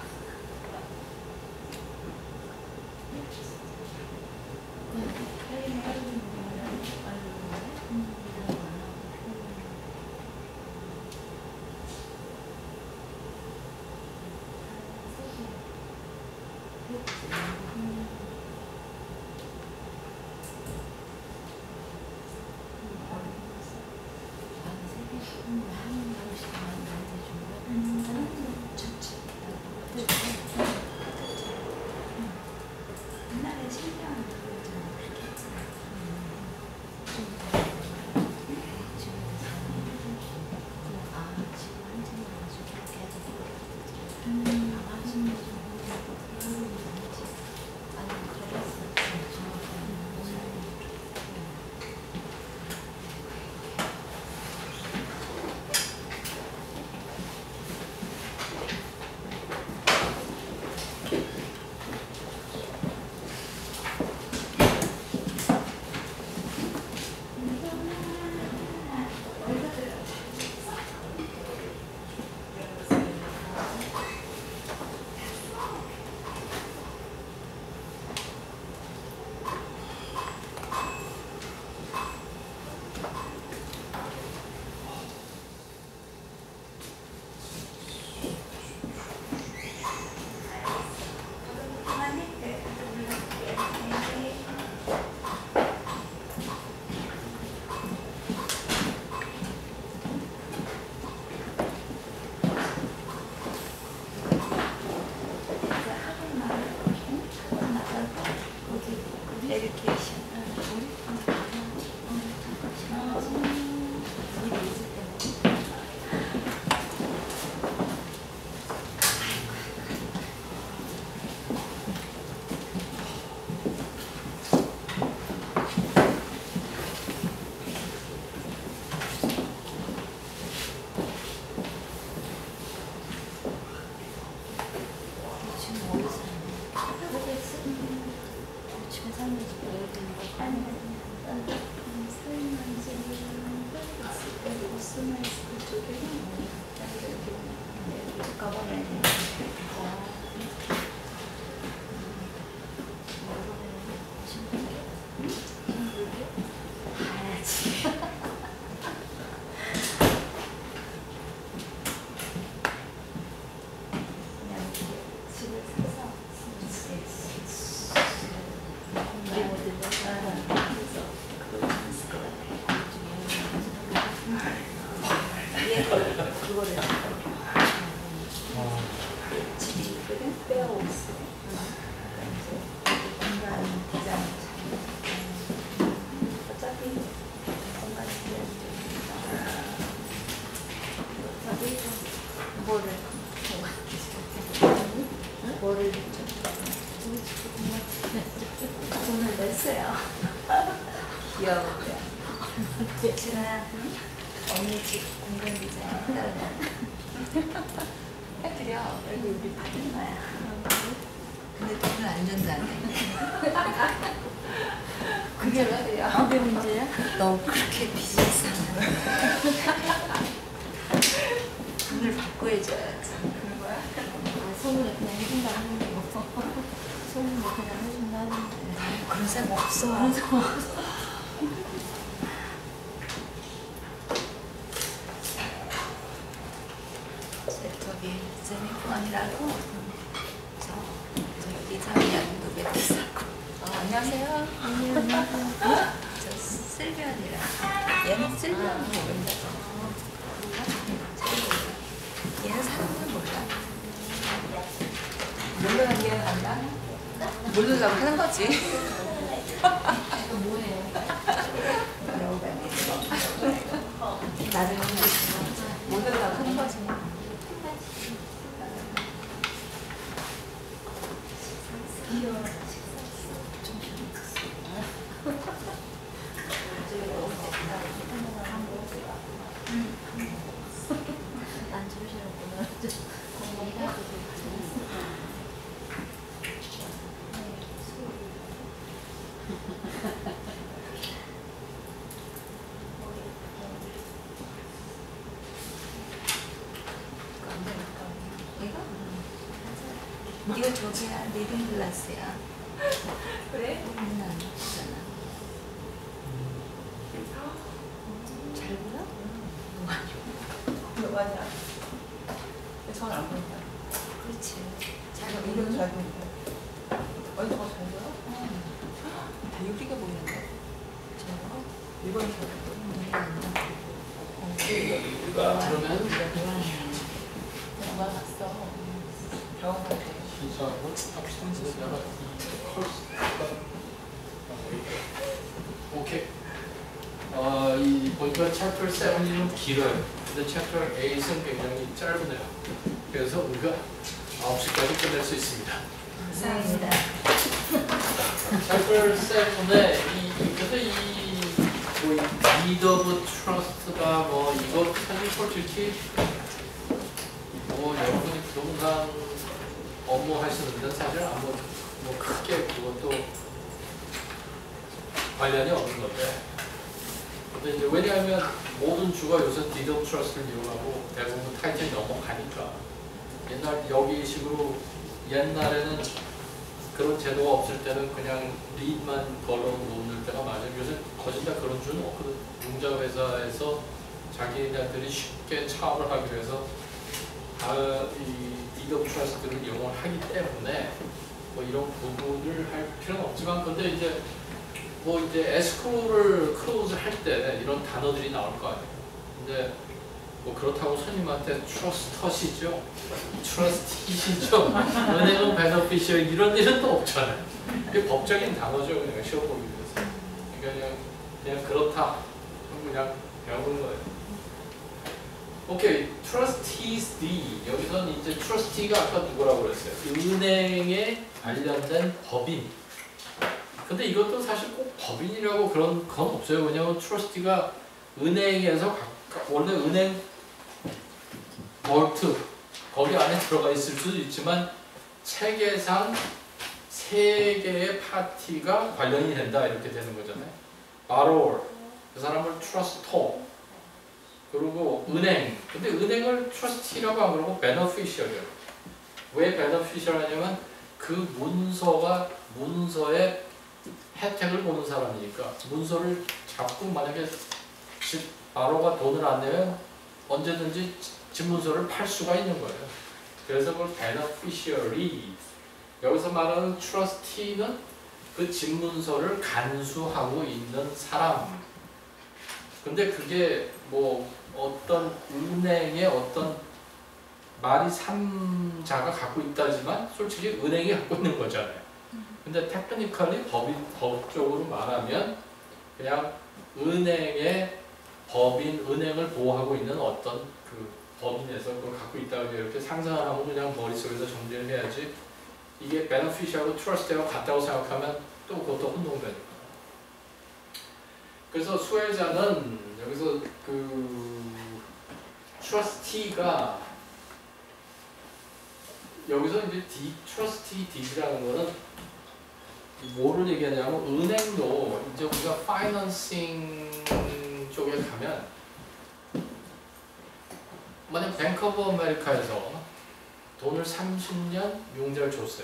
돈을 냈어요. 귀여운데. 제가 언니 집 공간 디자인 했다면 해드려. 그리고 우리 받은 거야. 근데 돈을 안 준다네. 그게 말이야. 그게 문제야? 너 그렇게 비즈니스하면 돈을 받고 해줘야지. 그런 거야? 아, 소문에 그냥 해준다 하는 거. 소문에 그냥 해준다 하는데. 그런 사람 없어. 그런 사람 없어. 저기 제니펀이라고 저기 이상이랑도 매트 사고. 안녕하세요. 안녕하세요. 저 슬비언이랑 얘는 슬비언 모른다. 얘는 사람은 몰라. 모르는 게 간다. 모르려고 하는 거지. 이거 뭐예요? 나중에 모르려고 하는 거지. 안 주시는구나. 일하고 이거 저기야 리딩 글라스야. 그래? 우리는 안 먹잖아. 잘 보여? 뭐가냐? 전안 보인다. 그렇지. 잘 이건 보이는 잘 보인다. 어디서가 잘 보여? 여기가 보이는데. 저거? 이건 잘 보여. 눈이 안 나고. 그러면 영화 봤어. 병원 갈 때. 시작으로 합시다. 오케이. 이 보니까 챕터 7이 좀 길어요. 근데 챕터 8은 굉장히 짧으네요. 그래서 우리가 9시까지 끝낼 수 있습니다. 감사합니다. 챕터 7에 뭐 Deed of Trust가 뭐 이거 사실 솔직히 뭐 여러분이 부동산 업무 하시는 분들은 사실 뭐 크게 그것도 관련이 없는 건데, 근데 이제 왜냐하면 모든 주가 요새 Deed of Trust를 이용하고 대부분 타이틀이 넘어가니까 여기 식으로 옛날에는 그런 제도가 없을 때는 그냥 리드만 걸어 놓는 때가 많아요. 요새 거진 다 그런 주는 없거든. 융자 회사에서 자기네들이 쉽게 차업을 하기 위해서 이 Deed of Trust를 이용을 하기 때문에 뭐 이런 부분을 할 필요는 없지만, 근데 이제 뭐 이제 에스크로를 클로즈 할 때 이런 단어들이 나올 거 아니에요. 근데 뭐 그렇다고 손님한테 트러스터시죠, 트러스티시죠, 은행은 베너피셔 이런 일은 또 없잖아요. 이게 법적인 단어죠. 그냥 시험 보기 위해서. 그러니까 그냥 그렇다. 그냥 배우는 거예요. 오케이, trustees D. 여기서는 이제 trustee가 아까 누구라고 그랬어요? 은행에 관련된 법인. 근데 이것도 사실 꼭 법인이라고 그런 건 없어요. 왜냐하면 trustee가 은행에서 원래 은행 볼트 거기 안에 들어가 있을 수도 있지만 체계상 세 개의 파티가 관련이 된다 이렇게 되는 거잖아요. borrower, 그 사람을 trustor, 그리고 은행. 근데 은행을 trustee라고 안 그러고 beneficiary예요. 왜 beneficiary냐면 그 문서의 혜택을 보는 사람이니까 문서를 잡고 만약에 바로가 돈을 안 내면 언제든지 집문서를 팔 수가 있는 거예요. 그래서 그걸 beneficiary. 여기서 말하는 trustee는 그 집문서를 간수하고 있는 사람. 근데 그게 뭐 어떤 은행의 어떤 말이 3자가 갖고 있다지만 솔직히 은행이 갖고 있는 거잖아요. 근데 테크니컬리 법적으로 말하면 그냥 은행의 법인, 은행을 보호하고 있는 어떤 그 법인에서 그걸 갖고 있다고 이렇게 상상을 하고 그냥 머릿속에서 정리를 해야지 이게 beneficiary하고 trust하고 같다고 생각하면 또 그것도 혼동되니까. 그래서 수혜자는 여기서 그 trustee가 여기서 이제 trustee deed라는 거는 뭐를 얘기하냐면 은행도 이제 우리가 파이낸싱 쪽에 가면 만약 뱅크 오브 아메리카에서 돈을 30년 융자를 줬어요.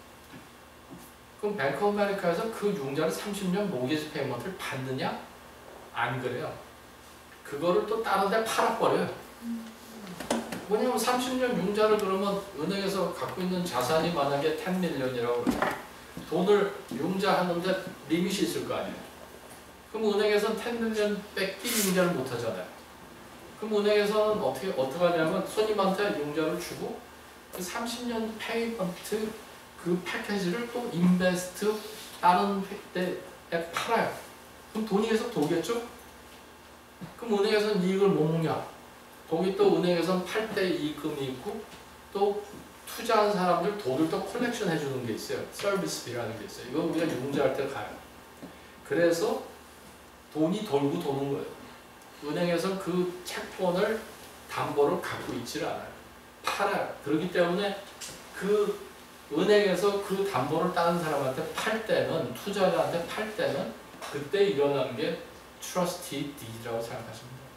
그럼 뱅크 오브 아메리카에서 그 융자를 30년 모기지 페이먼트를 받느냐? 안 그래요. 그거를 또 다른 데 팔아버려요. 왜냐면 30년 융자를 그러면 은행에서 갖고 있는 자산이 만약에 10밀리언이라고 그래요. 돈을 융자하는데 리밋이 있을 거 아니에요. 그럼 은행에서는 10밀리언 뺏기 융자를 못 하잖아요. 그럼 은행에서는 어떻게 하냐면 손님한테 융자를 주고 그 30년 페이먼트 그 패키지를 또 인베스트 다른 데에 팔아요. 그럼 돈이 계속 돌겠죠? 그럼 은행에서는 이익을 못 먹냐? 거기 또 은행에서는 팔 때 이익금이 있고 또 투자한 사람들 돈을 또 컬렉션 해주는 게 있어요. 서비스비라는 게 있어요. 이거 우리가 융자할 때 가요. 그래서 돈이 돌고 도는 거예요. 은행에서 그 채권을 담보를 갖고 있지를 않아요. 팔아요. 그렇기 때문에 그 은행에서 그 담보를 다른 사람한테 팔 때는 투자자한테 팔 때는 그때 일어나는 게 trustee deed라고 생각하시면 돼요.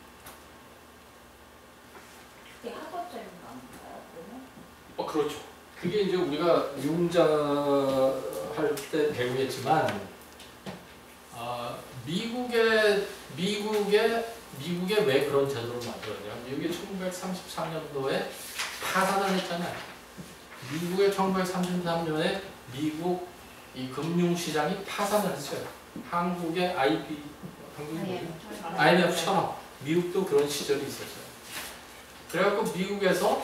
그게 학업적인가 그러면? 그렇죠. 그게 이제 우리가 융자할 때 배우겠지만 미국에 왜 그런 제도를 만들었냐? 미국이 1933년도에 파산을 했잖아요. 미국의 1933년에 미국 이 금융시장이 파산을 했어요. 한국의 IMF처럼 미국도 그런 시절이 있었어요. 그래갖고 미국에서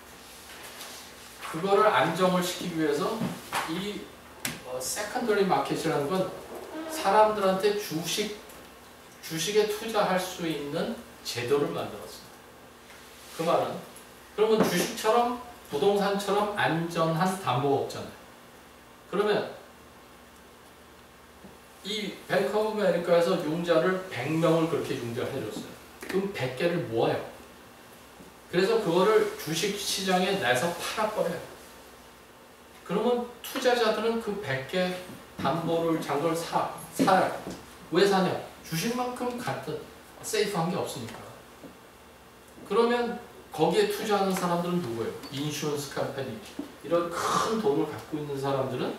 그거를 안정을 시키기 위해서 이 세컨더리 마켓이라는 건 사람들한테 주식에 투자할 수 있는 제도를 만들었어요. 그 말은 그러면 주식처럼 부동산처럼 안전한 담보가 없잖아요. 그러면 이 뱅크 오브 아메리카에서 융자를 100명을 그렇게 융자를 해줬어요. 그럼 100개를 모아요. 그래서 그거를 주식시장에 내서 팔아버려요. 그러면 투자자들은 그 100개 담보를 잔 걸 사요. 왜 사냐? 주식만큼 같은 세이프한 게 없으니까. 그러면 거기에 투자하는 사람들은 누구예요? 인슈런스 컴퍼니. 이런 큰 돈을 갖고 있는 사람들은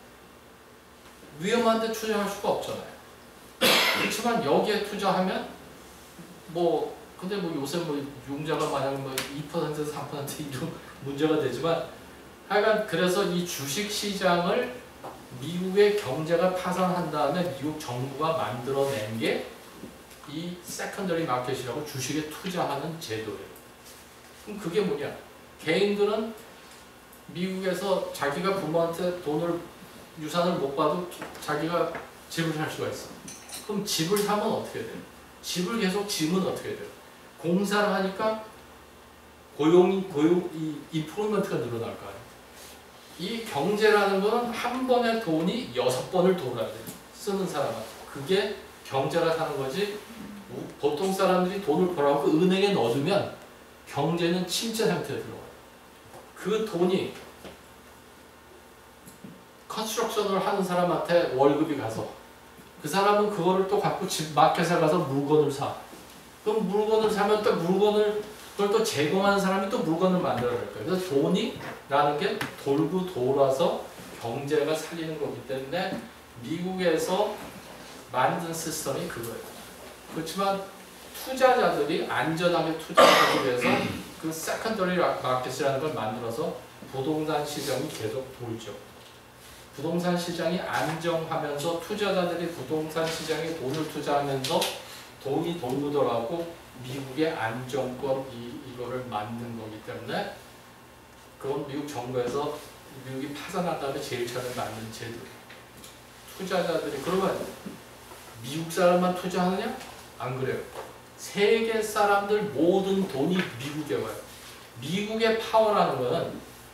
위험한데 투자할 수가 없잖아요. 그렇지만 여기에 투자하면 근데 요새 융자가 만약 2%에서 3% 이런 문제가 되지만 하여간 그래서 이 주식 시장을 미국의 경제가 파산한 다음에 미국 정부가 만들어낸 게 이 세컨더리 마켓이라고 주식에 투자하는 제도예요. 그럼 그게 뭐냐? 개인들은 미국에서 자기가 부모한테 유산을 못 받아도 자기가 집을 살 수가 있어. 그럼 집을 사면 어떻게 돼요? 집을 계속 지으면 어떻게 돼요? 공사를 하니까 인플로이먼트가 늘어날 거 아니에요. 이 경제라는 거는 한 번의 돈이 6번을 돌아야 돼요. 쓰는 사람은. 그게 경제라 하는 거지. 보통 사람들이 돈을 벌어갖고 은행에 넣어두면 경제는 침체 상태에 들어가요. 그 돈이 컨스트럭션을 하는 사람한테 월급이 가서 그 사람은 그거를 또 갖고 집 마켓에 가서 물건을 사. 그럼 물건을 사면 또 물건을 그걸 또 제공하는 사람이 또 물건을 만들어낼 거예요. 그래서 돈이라는 게 돌고 돌아서 경제가 살리는 거기 때문에 미국에서 만든 시스템이 그거예요. 그렇지만 투자자들이 안전하게 투자하기 위해서 그 세컨더리 마켓이라는 걸 만들어서 부동산 시장이 계속 돌죠. 부동산 시장이 안정하면서 투자자들이 부동산 시장에 돈을 투자하면서 돈이 돌더라고 미국의 안정권 이거를 만든 거기 때문에 그건 미국 정부에서 미국이 파산한 다음에 제일 처음에 만든 제도예요. 투자자들이 그러면 미국 사람만 투자하느냐? 안 그래요. 세계 사람들 모든 돈이 미국에 와요. 미국의 파워라는 거는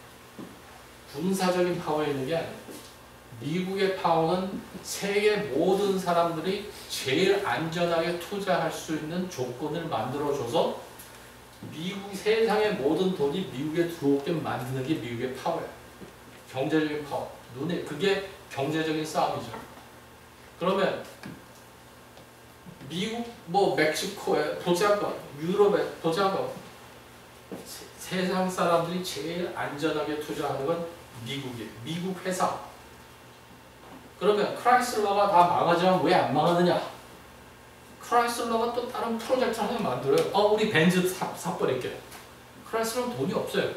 군사적인 파워에 있는 게 아니에요. 미국의 파워는 세계 모든 사람들이 제일 안전하게 투자할 수 있는 조건을 만들어줘서 미국 세상의 모든 돈이 미국에 들어오게 만드는 게 미국의 파워예요. 경제적인 파워. 눈에 그게 경제적인 싸움이죠. 그러면 미국 뭐 멕시코에 보자건 유럽에 보자건 세상 사람들이 제일 안전하게 투자하는 건 미국이에요. 미국 회사. 그러면 크라이슬러가 다 망하지만 왜 안 망하느냐? 크라이슬러가 또 다른 프로젝트 하나 만들어요. 우리 벤츠 사버릴게. 크라이슬러는 돈이 없어요.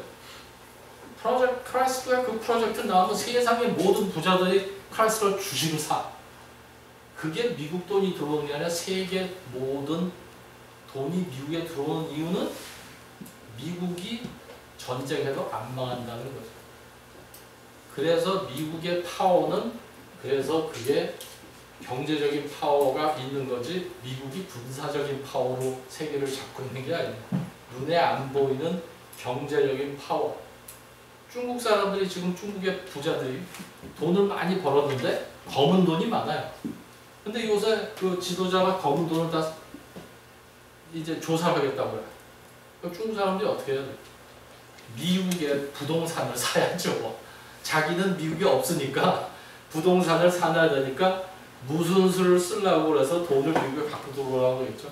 크라이슬러가 그 프로젝트 나오면 세상의 모든 부자들이 크라이슬러 주식을 사. 그게 미국 돈이 들어오는 게 아니라 세계 모든 돈이 미국에 들어오는 이유는 미국이 전쟁해도 안 망한다는 거죠. 그래서 미국의 파워는 그래서 그게 경제적인 파워가 있는 거지 미국이 군사적인 파워로 세계를 잡고 있는 게 아니에요. 눈에 안 보이는 경제적인 파워. 중국 사람들이 지금 중국의 부자들이 돈을 많이 벌었는데 검은 돈이 많아요. 근데 요새 그 지도자가 검은 돈을 다 이제 조사하겠다고 해요. 중국 사람들이 어떻게 해야 돼? 미국의 부동산을 사야죠. 자기는 미국에 없으니까 부동산을 사놔야 되니까 무슨 수를 쓰려고 그래서 돈을 미국에 갖고 들어오라고 했죠.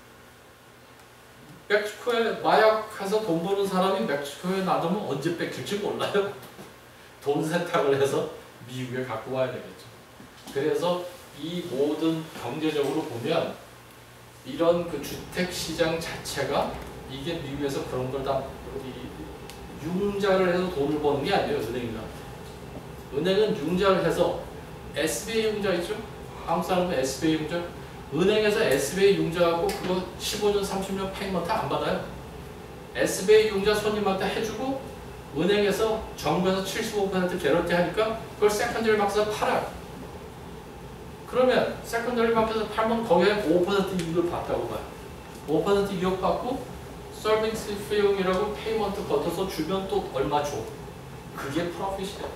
멕시코에 마약해서 돈 버는 사람이 멕시코에 놔두면 언제 뺏길지 몰라요. 돈 세탁을 해서 미국에 갖고 와야 되겠죠. 그래서 이 모든 경제적으로 보면 이런 그 주택시장 자체가 이게 미국에서 그런 걸 다 융자를 해서 돈을 버는 게 아니에요. 은행은 융자를 해서 SBA 융자 있죠? 한국 사람은 SBA 융자. 은행에서 SBA 융자하고 그거 15년, 30년 페이먼트 안 받아요. SBA 융자 손님한테 해주고 은행에서 정부에서 75% 개런티 하니까 그걸 세컨더리 마켓에서 팔아요. 그러면 세컨더리 마켓에서 팔면 거기에 5% 이익을 받다고 봐요. 5% 이익 받고 서비스費用이라고 페이먼트 걷어서 주면 또 얼마 줘. 그게 프로핏이에요.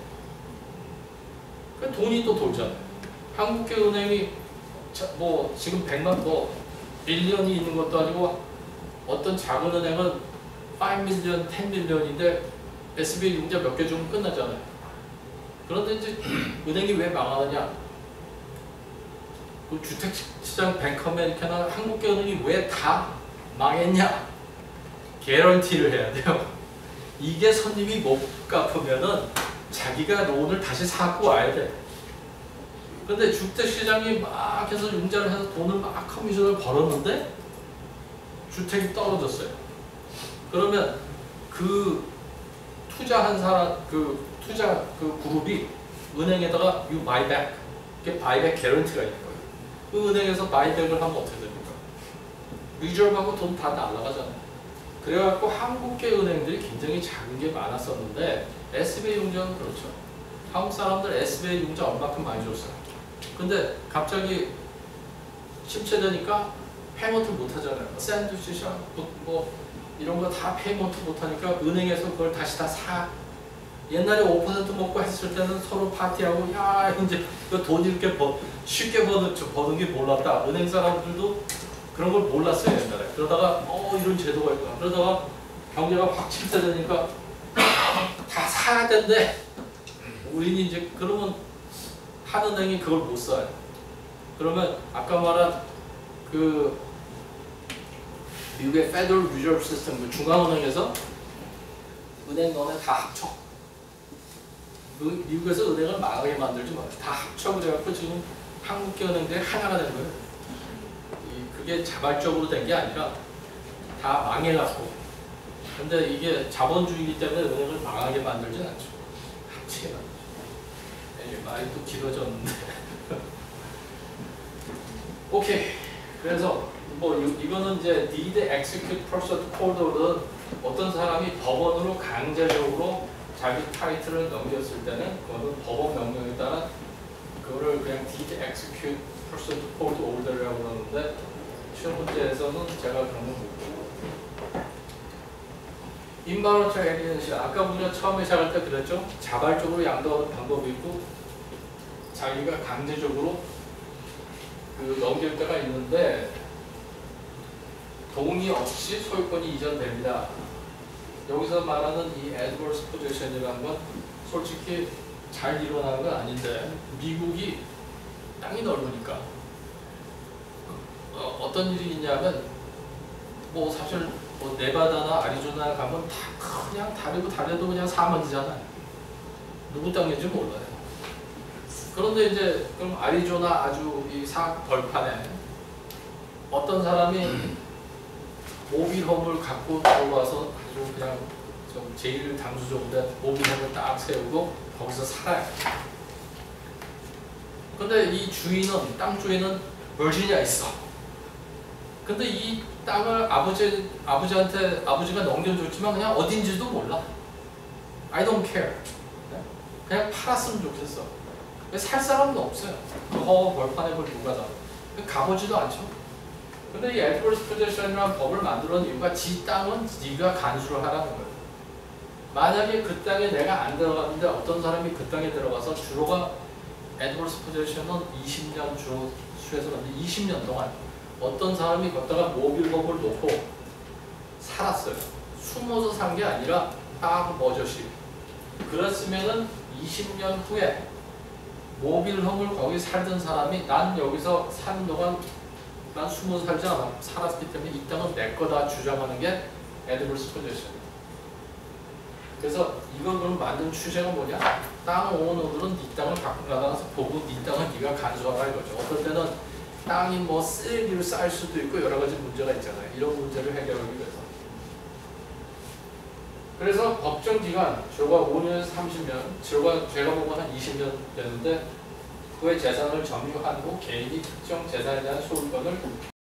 그 돈이 또 돌잖아요. 한국계은행이 뭐 지금 100만 뭐 밀리언이 있는 것도 아니고 어떤 작은 은행은 5 밀리언, 10 밀리언인데 SBA 융자 몇 개 주면 끝나잖아요. 그런데 이제 은행이 왜 망하느냐? 그 주택시장 뱅크 아메리카나 한국계은행이 왜 다 망했냐? 개런티를 해야 돼요. 이게 손님이 못 갚으면은 자기가 론을 다시 사고 와야 돼. 근데 주택시장이 막 해서 융자를 해서 돈을 막 커미션을 벌었는데 주택이 떨어졌어요. 그러면 그 투자한 사람, 투자 그룹이 은행에다가 you buy back, 이게 바이백 개런티가 있는 거예요. 그 은행에서 바이백을 하면 어떻게 됩니까? 리저브하고 돈 다 날아가잖아요. 그래갖고 한국계 은행들이 굉장히 작은 게 많았었는데 SBA 융자는 그렇죠. 한국 사람들 SBA 융자 얼마큼 많이 줬어요. 근데 갑자기 침체되니까 페이먼트 못 하잖아요. 샌드위치샵 뭐 이런 거 다 페이먼트 못 하니까 은행에서 그걸 다시 다 사. 옛날에 5% 먹고 했을 때는 서로 파티하고 야 이제 돈 이렇게 쉽게 버는 게 몰랐다. 은행 사람들도 그런 걸 몰랐어요 옛날에. 그러다가 이런 제도가 있구나. 그러다가 경제가 확 침체되니까 다 사야 된대. 우리는 이제 그러면 한 은행이 그걸 못 써요. 그러면 아까 말한 그 미국의 Federal Reserve System, 그 중앙은행에서 은행 너네 다 합쳐. 미국에서 은행을 망하게 만들지 마요. 다 합쳐 그래갖고 지금 한국계 은행들이 하나가 된 거예요. 그게 자발적으로 된 게 아니라 다 망해갖고. 근데 이게 자본주의이기 때문에 은행을 망하게 만들진 않죠. 합치게 만들죠. 이게 말이 또 길어졌는데. 오케이. 그래서 뭐 이거는 이제 need execute pursuant court는 어떤 사람이 법원으로 강제적으로 자기 타이틀을 넘겼을 때는 그거는 법원 명령에 따라 그거를 그냥 need execute pursuant court order라고 그러는데 시험 문제에서는 제가 그런 거 못 보고. involuntary alienation, 아까 우리가 처음에 시작할 때 그랬죠? 자발적으로 양도하는 방법이 있고 자기가 강제적으로 그 넘길 때가 있는데 동의 없이 소유권이 이전됩니다. 여기서 말하는 이 adverse possession이라는 건 솔직히 잘 일어나는 건 아닌데 미국이 땅이 넓으니까 어떤 일이 있냐면 뭐 사실 뭐 네바다나 아리조나 가면 다 그냥 다리고 다려도 그냥 사막이잖아요. 누구 땅인지 몰라요. 그런데 이제 그럼 아리조나 아주 이 벌판에 어떤 사람이 모빌홈을 갖고 들어와서 아주 그냥 좀 제일 당수적인데 모빌홈을 딱 세우고 거기서 살아요. 근데 이 주인은 땅 주인은 버지니아에 있어. 근데 이 땅을 아버지한테 아버지가 넘겨줬지만 그냥 어딘지도 몰라. I don't care. 그냥 팔았으면 좋겠어. 살 사람은 없어요. 그 벌판에 그걸 누가 다. 가보지도 않죠. 근데 이 adverse possession이라는 법을 만들어 놓은 이유가 지 땅은 네가 간수를 하라는 거예요. 만약에 그 땅에 내가 안 들어갔는데 어떤 사람이 그 땅에 들어가서 주로가 adverse possession은 20년 주로 수에서 그런데 20년 동안 어떤 사람이 걷다가 모빌홈을 놓고 살았어요. 숨어서 산 게 아니라 딱 머저씨. 그랬으면은 20년 후에 모빌홈을 거기 살던 사람이 난 여기서 사는 동안 난 숨어서 살지 않아 살았기 때문에 이 땅은 내 거다 주장하는 게 adverse possession. 그래서 이걸 그럼 만든 취재가 뭐냐? 땅 오너들은 네 땅을 갖고 나가서 보고 네 땅은 네가 간수하라 이거죠. 어떨 때는 땅이 뭐 쓰레기를 쌓일 수도 있고 여러 가지 문제가 있잖아요. 이런 문제를 해결하기 위해서. 그래서 법정 기간, 저가 5년에서 30년, 제가 보고 한 20년 되는데 그의 재산을 점유한 후 개인이 특정 재산에 대한 소유권을